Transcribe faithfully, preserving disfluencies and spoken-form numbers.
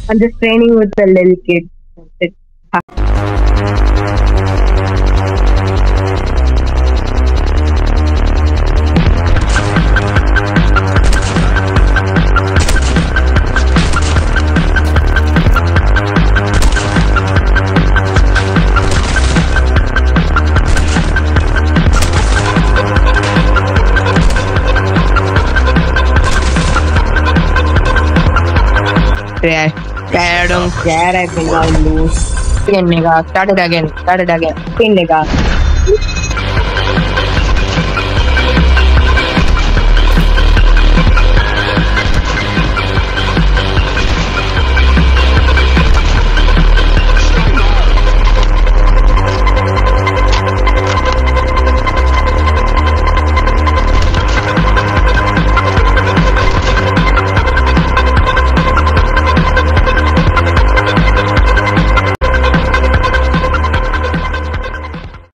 I'm just training with the little kid. That's it. Yeah, I don't care. I think I'll lose. Again, nigga. Start it again. Start it again. Okay, nigga.